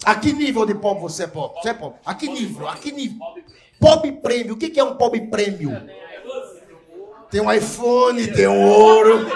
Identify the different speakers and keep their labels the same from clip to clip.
Speaker 1: A que nível de pobre você é pobre? Você é pobre? A que nível? A que nível? Pobre prêmio. O que é um pobre prêmio? Tem um iPhone, tem um ouro.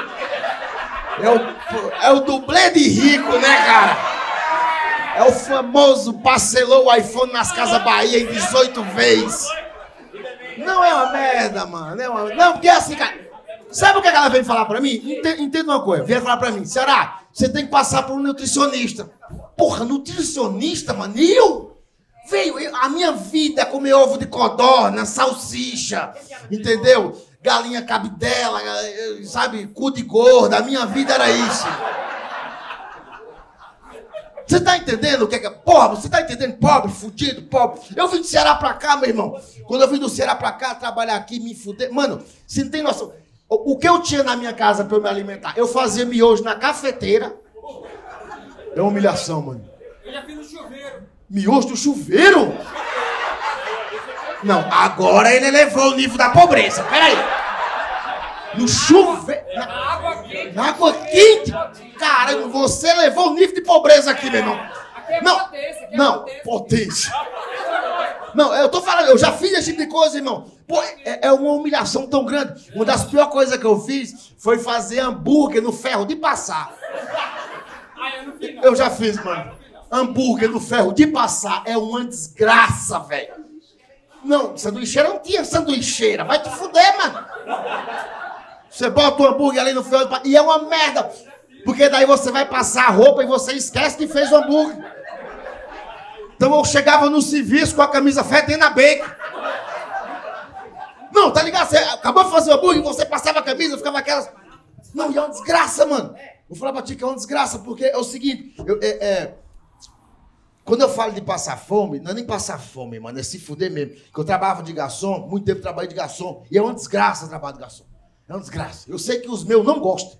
Speaker 1: É o dublê de rico, né, cara? É o famoso parcelou o iPhone nas Casas Bahia em 18 vezes. Não é uma merda, mano. Não, porque é assim, cara. Sabe o que ela veio falar pra mim? Entenda uma coisa. Veio falar pra mim. Ceará, você tem que passar por um nutricionista. Porra, nutricionista, mano? A minha vida é comer ovo de codorna, salsicha, entendeu? Galinha cabidela, sabe? Cu de gorda. A minha vida era isso. Você tá entendendo o que é? Porra, você tá entendendo? Pobre, fudido, pobre. Eu vim do Ceará pra cá, meu irmão. Quando eu vim do Ceará pra cá, trabalhar aqui, me fuder. Mano, você não tem noção. O que eu tinha na minha casa pra eu me alimentar? Eu fazia miojo na cafeteira. É uma humilhação, mano.
Speaker 2: Eu já fiz no chuveiro.
Speaker 1: Miojo do chuveiro? Não, agora ele elevou o nível da pobreza. Peraí. No chuveiro.
Speaker 2: Na água quente.
Speaker 1: Na água quente? Caramba, você levou o nível de pobreza aqui, meu irmão.
Speaker 2: Aqui é
Speaker 1: Não,
Speaker 2: potência, aqui é
Speaker 1: não, potência. Não, eu tô falando, eu já fiz esse tipo de coisa, irmão. Pô, é uma humilhação tão grande. Uma das piores coisas que eu fiz foi fazer hambúrguer no ferro de passar. Eu já fiz, mano. Hambúrguer no ferro de passar é uma desgraça, velho. Não, sanduicheira não tinha sanduicheira. Vai te fuder, mano. Você bota o hambúrguer ali no ferro de passar e é uma merda. Porque daí você vai passar a roupa e você esquece que fez o hambúrguer. Então eu chegava no serviço com a camisa fedendo a bacon. Não, tá ligado? Você acabou de fazer o hambúrguer, você passava a camisa, ficava aquelas... Não, e é uma desgraça, mano. Vou falar pra ti que é uma desgraça, porque é o seguinte... Quando eu falo de passar fome, não é nem passar fome, mano, é se fuder mesmo. Porque eu trabalhava de garçom, muito tempo trabalhei de garçom, e é uma desgraça trabalhar de garçom. É uma desgraça. Eu sei que os meus não gostam.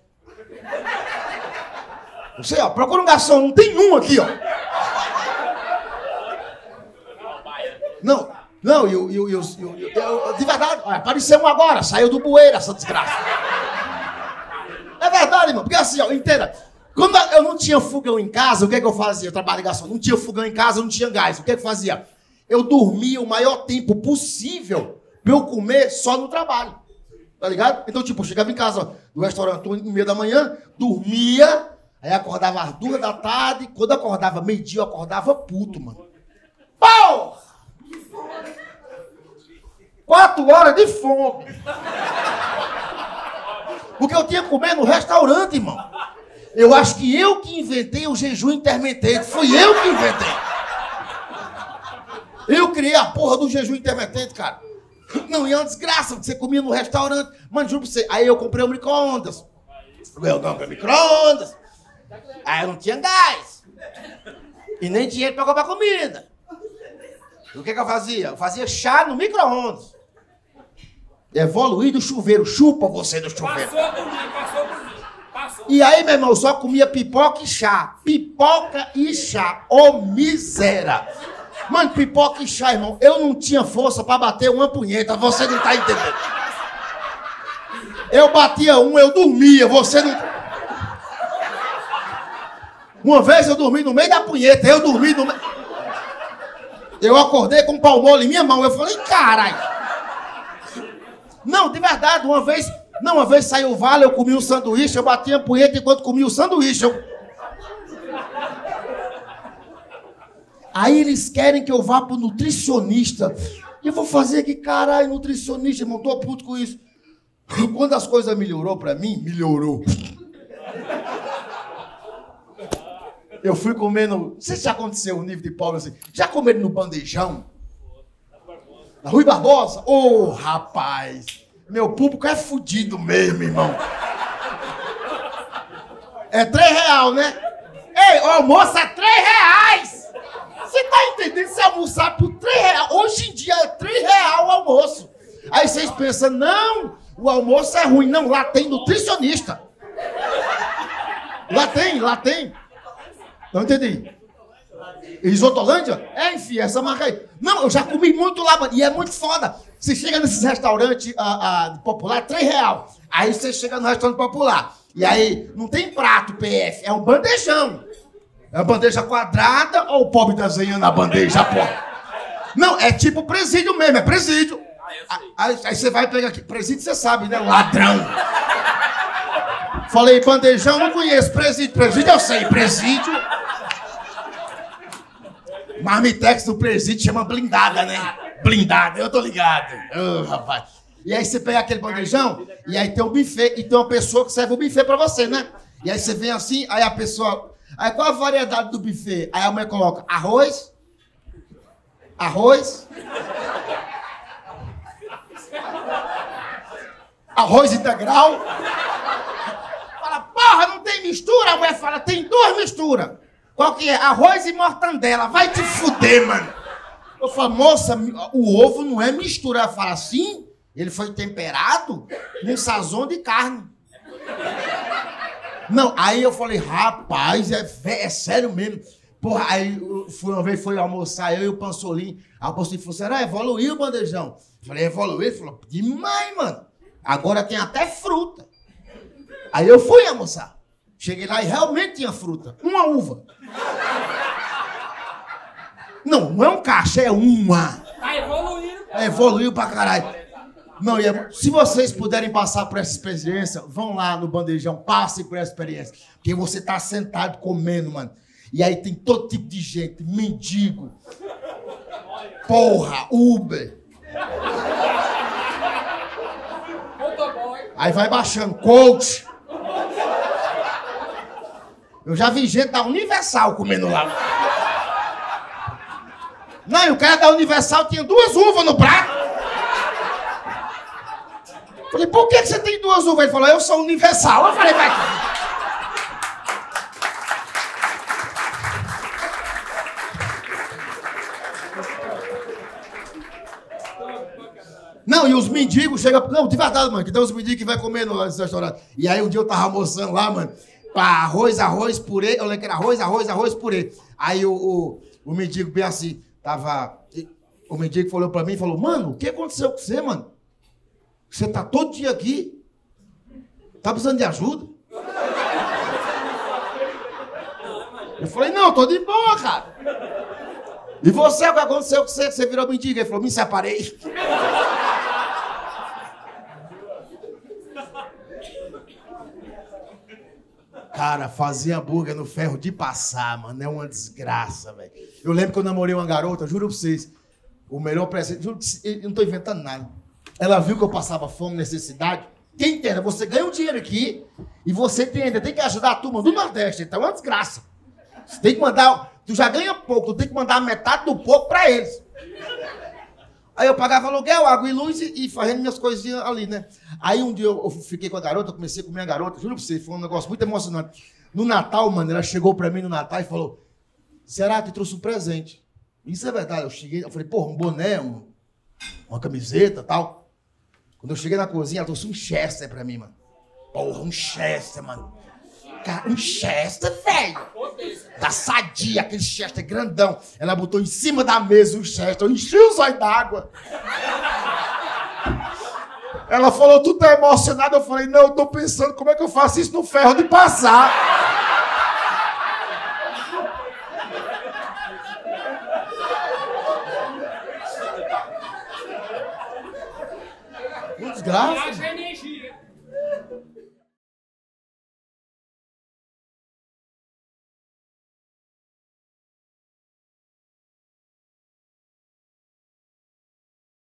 Speaker 1: Não sei, ó, procura um garçom, não tem um aqui, ó. Não, de verdade, ó, apareceu um agora, saiu do bueiro essa desgraça. É verdade, irmão, porque assim, ó, entenda. Quando eu não tinha fogão em casa, o que é que eu fazia? Eu trabalho de garçom, não tinha fogão em casa, não tinha gás. O que é que eu fazia? Eu dormia o maior tempo possível pra eu comer só no trabalho. Tá ligado? Então, tipo, eu chegava em casa do restaurante 1h30 da manhã, dormia, aí acordava às 2 da tarde. Quando eu acordava meio-dia, eu acordava puto, mano. Porra! 4 horas de fome. Porque eu tinha que comer no restaurante, irmão. Eu acho que eu que inventei o jejum intermitente. Fui eu que inventei. Eu criei a porra do jejum intermitente, cara. Não, e é uma desgraça, porque você comia no restaurante. Mano, juro pra você. Aí eu comprei um micro-ondas. Eu comprei micro-ondas. Aí eu não tinha gás. E nem dinheiro pra comprar comida. O que eu fazia? Eu fazia chá no micro-ondas. Evoluí do chuveiro. Chupa você do chuveiro.
Speaker 2: Passou por mim.
Speaker 1: E aí, meu irmão, eu só comia pipoca e chá. Pipoca e chá. Ô, miséria. Mano, pipoca e chá, irmão. Eu não tinha força pra bater uma punheta. Você não tá entendendo. Eu batia um, eu dormia. Você não... Uma vez eu dormi no meio da punheta. Eu dormi no meio... Eu acordei com um pau mole em minha mão. Eu falei, caralho. Não, de verdade, uma vez saiu o vale, eu comi um sanduíche, eu bati a punheta enquanto comia o sanduíche. Aí eles querem que eu vá pro nutricionista. E eu vou fazer que caralho, nutricionista, irmão, tô puto com isso. Quando as coisas melhorou pra mim, melhorou. Eu fui comendo... Não sei se já aconteceu o nível de pobre assim. Já comeram no bandejão? Na Rui Barbosa? Ô, rapaz! Meu público é fudido mesmo, irmão. É R$3, né? Ei, o almoço é R$3! Você tá entendendo? Se almoçar por R$3, hoje em dia é R$3 o almoço. Aí vocês pensam, não, o almoço é ruim. Não, lá tem nutricionista. Lá tem. Não entendi. Isotolândia? É, enfim, essa marca aí. Não, eu já comi muito lá, mano, e é muito foda. Você chega nesses restaurantes popular, R$3. Aí você chega no restaurante popular. E aí, não tem prato PF, é um bandejão. É a bandeja quadrada ou o pobre desenhando a bandeja, pô? Não, é tipo presídio mesmo, é presídio. Aí você vai pegar aqui, presídio você sabe, né? Ladrão. Falei, bandejão, não conheço. Presídio eu sei, presídio. Marmitex do presídio chama blindada, né? Blindada, eu tô ligado. Rapaz. E aí você pega aquele bandejão, e aí tem um buffet, e tem uma pessoa que serve o buffet pra você, né? E aí você vem assim, aí a pessoa... Aí qual a variedade do buffet? Aí a mulher coloca arroz, arroz integral. Fala, porra, não tem mistura? A mulher fala, tem 2 misturas. Qual que é? Arroz e mortandela. Vai te fuder, mano. Eu falo, moça, o ovo não é mistura. Ela fala, sim, ele foi temperado com sazon de carne. Não, aí eu falei, rapaz, é sério mesmo. Porra, aí uma vez foi almoçar, eu e o Pansolim. Aí o Pansolim falou, será, evoluiu o bandejão? Eu falei, evoluiu? Ele falou, demais, mano. Agora tem até fruta. Aí eu fui almoçar. Cheguei lá e realmente tinha fruta. Uma uva. Não é um caixa, é uma.
Speaker 2: Tá evoluindo.
Speaker 1: Evoluiu pra caralho. Não, se vocês puderem passar por essa experiência, vão lá no bandejão, passem por essa experiência. Porque você tá sentado comendo, mano. E aí tem todo tipo de gente, mendigo. Porra, Uber. Aí vai baixando, coach. Eu já vi gente da Universal comendo lá. Não, e o cara da Universal tinha 2 uvas no prato. Falei, por que você tem 2 uvas? Ele falou, eu sou Universal. Eu falei, vai. Não, e os mendigos chegam... Não, de verdade, mano, que tem uns mendigos que vai comer no restaurante. E aí um dia eu tava almoçando lá, mano, pra arroz, purê. Eu lembro que era arroz, purê. Aí o mendigo bem assim, tava... O mendigo falou pra mim, falou, mano, o que aconteceu com você, mano? Você tá todo dia aqui? Tá precisando de ajuda? Eu falei, não, tô de boa, cara. E você, o que aconteceu com você? Você virou mendigo? Ele falou, me separei. Cara, fazer hambúrguer no ferro de passar, mano, é uma desgraça, velho. Eu lembro que eu namorei uma garota, juro pra vocês, o melhor presente, juro, eu não tô inventando nada. Ela viu que eu passava fome, necessidade. Quem entenda, você ganha um dinheiro aqui e você ainda tem que ajudar a turma do Nordeste, então é uma desgraça. Você tem que mandar, tu já ganha pouco, tu tem que mandar metade do pouco pra eles. Aí eu pagava aluguel, água e luz e fazendo minhas coisinhas ali, né? Aí um dia eu fiquei com a garota, comecei a comer a garota, juro pra você, foi um negócio muito emocionante. No Natal, mano, ela chegou pra mim no Natal e falou, será que trouxe um presente? Isso é verdade, eu cheguei, eu falei, porra, um boné, uma camiseta e tal. Quando eu cheguei na cozinha, ela trouxe um Chester pra mim, mano. Porra, um Chester, mano. Cara, um Chester, velho. Da Sadia, aquele Chester grandão. Ela botou em cima da mesa o Chester, eu enchi os olhos d'água. Ela falou, tu tá emocionado? Eu falei, não, eu tô pensando como é que eu faço isso no ferro de passar. Desgraça.